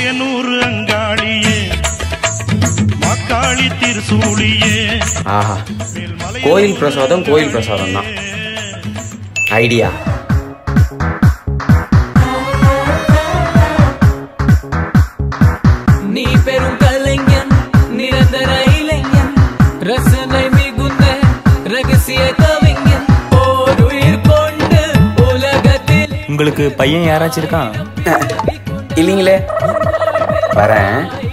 மாயனூர் அங்காளியே மக்காளி திருசூழியே. ஆஹா, கோயில் பிரசாதம் கோயில் பிரசாதம் தான் ஐடியா. நீ பெரும் கலைஞன், நிரந்தர இளைஞன், ரசனை மிகுந்த ரகசிய கவிஞன், ஓர் உயிர் கொண்டு உலகத்தில். உங்களுக்கு பையன் யாராச்சும் இருக்கான்? இல்லைங்களே. வரேன்.